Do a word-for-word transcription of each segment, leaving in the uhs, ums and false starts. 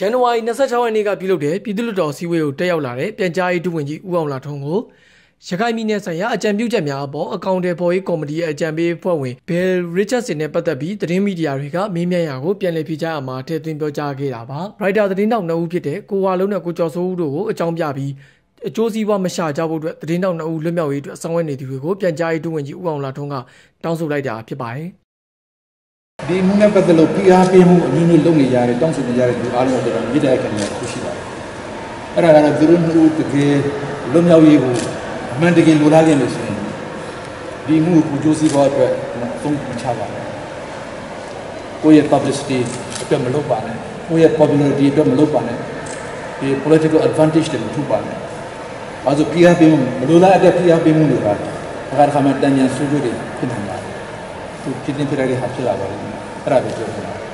ဇန်နဝါရီ၂၆ရက်နေ့ကပြုလုပ်တဲ့ပြည်သူ့လွှတ်တော်စည်းဝေးကိုတက်ရောက်လာတဲ့ပြန်ကြားရေးဒုဝန်ကြီးဦးအောင်လှထွန်းကိုရခိုင်ပြည်နယ်ဆိုင်ရာအကြံပြုချက်များအပေါ်အကောင့်တွေပေါ်ရေးကော်မတီရဲ့အကြံပေးအဖွဲ့ဝင်ဘယ်ရစ်ချတ်စင်နဲ့ပတ်သက်ပြီးသတင်းမီဒီယာတွေကမေးမြန်းရာကိုပြန်လည်ဖြေကြားအမှာထည့်သွင်းပြောကြားခဲ့တာပါ။ရိုက်တာသတင်းတောက်နှစ်ဦးဖြစ်တဲ့ကိုဝါလုံးနဲ့ကိုကျော်စိုးဦးတို့ကိုအကြောင်းပြပြီးအကျိုးစီးပွားမရှာကြဖို့အတွက်သတင်းတောက်နှစ်ဦးလွတ်မြောက်ရေးအတွက်ဆောင်ရွက်နေသူတွေကိုပြန်ကြားရေးဒုဝန်ကြီးဦးအောင်လှထွန်းကတောင်းဆိုလိုက်တာဖြစ်ပါတယ်။ဒီမှုနဲ့ပတ်သက်လို့ P R ပေးမှုအနည်းငယ်လုပ်နေကြတဲ့တောင်းဆိုနေကြတဲ့လူအားလုံးကတော့မြေတိုင်းခံနေရခုရှိပါတယ်။အဲ့ဒါကတော့သူတို့နှစ်ဦးတကယ်လွတ်မြောက်ရေးကိုအမှန်တကယ်လိုလားကြလို့ရှိရင်ဒီမှုကိုကြိုးစီးဖို့အတွက်သုံးချပါမယ်။ကိုယ့်ရဲ့ publicity အတွက်မလုပ်ပါနဲ့။ကိုယ့်ရဲ့ popularity အတွက်မလုပ်ပါနဲ့။ဒီ political advantage တွေမထုတ်ပါနဲ့။အဲဒါ P R ပေးမှုမလိုလားတဲ့ P R ပေးမှုတွေကအခါတစ်ခါမှတန်ညံဆွေးနွေးတွေဖြစ်နေပါတယ်။သူဖြစ်နေပြတဲ့ဟာဖြစ်လာပါတယ်။အဲ့ဒါပဲပြောချင်ပါတယ်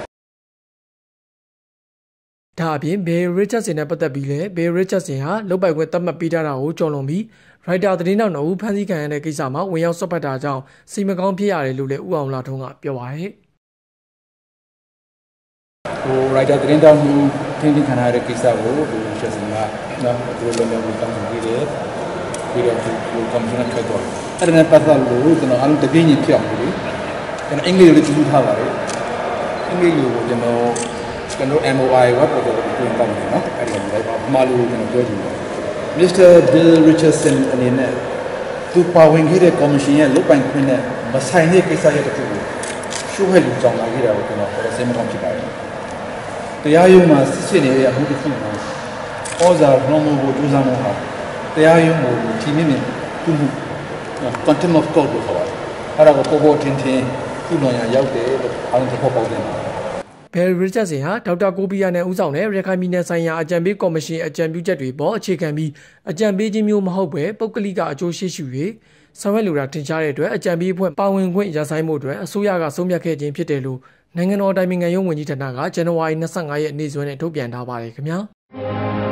ဒါအပြင်ဘေးရစ်ချတ်စင်နဲ့ပတ်သက်ပြီးလည်းဘေးရစ်ချတ်စင်ဟာလုတ်ပိုက်ခွင့်သတ်မှတ်ပေးထားတာကိုကြော်လွန်ပြီးရိုက်တာသတင်းတောက်နှစ်ဦးဖမ်းဆီးခံရတဲ့ကိစ္စမှာဝင်ရောက်ဆွတ်ဖက်တာကြောင့်စီမကောင်းဖြစ်ရတယ်လို့လည်းဦးအောင်လှထွန်းကပြောပါတယ်ဟိုရိုက်တာသတင်းတောက်မှုထင်းထင်းခံရတဲ့ကိစ္စကိုဒီချတ်စင်ကနော်ဒီလိုမျိုးတောင်းဆိုပြီးတယ်ပြီးတော့ဒီကွန်ပျူတာထွက်တော့အဲ့ဒါနဲ့ပတ်သက်လို့ကျွန်တော်အားလုံးတပြင်းကြီးဖြစ်အောင်လို့ကျွန်တော်အင်္ဂလိပ်လိုကြည့်ထားပါတယ်အင်္ဂလိပ်လိုကိုကျွန်တော်ကျွန်တော် M O I ဝတ်ပေါ်တော့ပြင်ပါမယ်နော်အဲ့ဒီလိုပါမလို့ကျွန်တော်ပြောချင်တယ် Mister Bill Richardson အနေနဲ့သူပါဝင်ခဲ့တဲ့ကော်မရှင်ရဲ့လုပ်ပိုင်ခွင့်နဲ့မဆိုင်တဲ့ကိစ္စရဲ့တစ်ခုကိုရှုပ်ဟဲ့လူကြောင်လာခဲ့တာကိုကျွန်တော်ပြောစိတ်မကောင်းဖြစ်ပါတယ်တရားရုံးမှာစစ်စစ်နေတဲ့အမှုတစ်ခုမှာဩဇာလွန်မှုကိုကြိုးစားမှုဟာတရားရုံးကိုဒီနေ့နဲ့သူ့မှု contempt of court လို့ခေါ်ပါတယ်အဲ့ဒါကိုပေါ်ပေါ်ထင်ထင်သူ့လွန်ရရောက်တယ်လို့အားလုံးသဘောပေါက်တယ်ဘယ်ရစ်ချတ်စင်ဟာဒေါက်တာကိုပီယာနဲ့ဦးဆောင်တဲ့ရခိုင်ပြည်နယ်ဆိုင်ရာအကြံပေးကော်မရှင်အကြံပြုချက်တွေပေါ်အခြေခံပြီးအကြံပေးခြင်းမျိုးမဟုတ်ပဲပုဂ္ဂလိကအကျိုးရှိရှိ၍ဆောင်ရွက်လိုတာထင်ရှားတဲ့အတွက်အကြံပေးအဖွဲ့ပါဝင်ခွင့်ရဆိုင်မှုအတွက်အစိုးရကဆုံးဖြတ်ခဲ့ခြင်းဖြစ်တယ်လို့နိုင်ငံတော်တိုင်ပင်ခံရုံးဝန်ကြီးဌာနကဇန်နဝါရီ၂၅ရက်နေ့စွဲနဲ့ထုတ်ပြန်ထားပါတယ်ခင်ဗျာ